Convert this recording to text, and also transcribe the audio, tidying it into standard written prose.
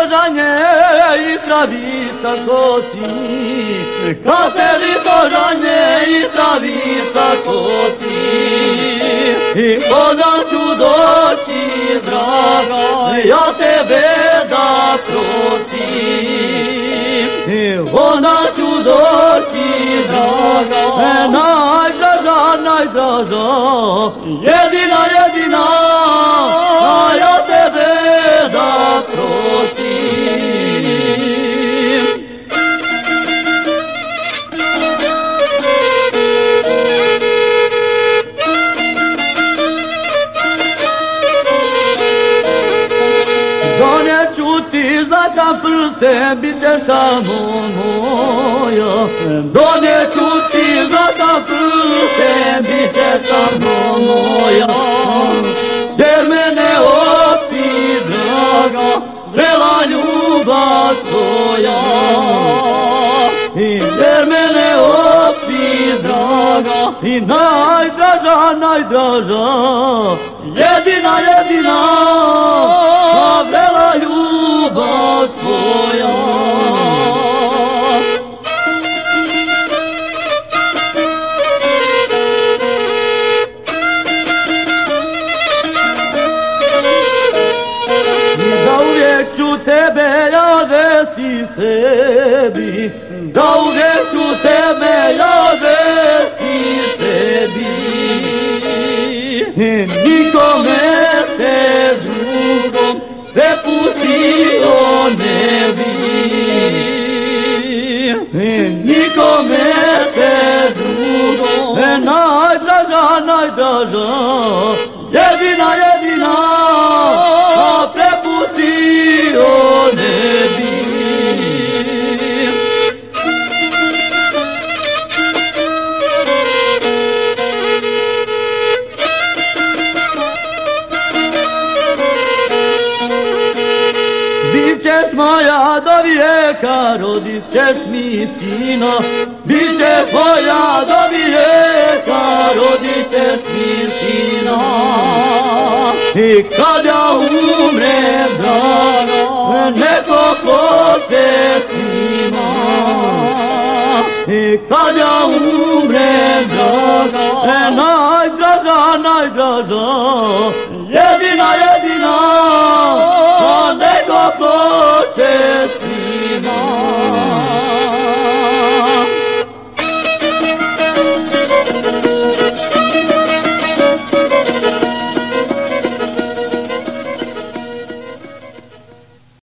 Božanje i travica kosi, kapeli Božanje i travica kosi. I kada ću doći, draga, ja tebe da prosim. I onda ću doći, draga, najdraža, najdraža, jedina, jedina, a ja tebe da prosim. Doneću ti zlatan prsten, bit će samo moja. Doneću ti zlatan prsten, bit će samo moja. Jer mene opi, draga, vrela ljubav tvoja. Jer mene opi, draga, i najdraža, najdraža, jedina, jedina, a vrela ljubav tvoja. Zauvijek ću tebe ja vesti sebi, zauvijek ću tebe ja vesti sebi. Nikome te drugom prepustio ne bi. Nikome te drugom, najdraža, najdraža, jedina, jedina, a prepustio ne bi. Bićeš moja do vijeka, rodit ćeš mi sina. Bićeš moja do vijeka, rodit ćeš mi sina. I kad ja umrem,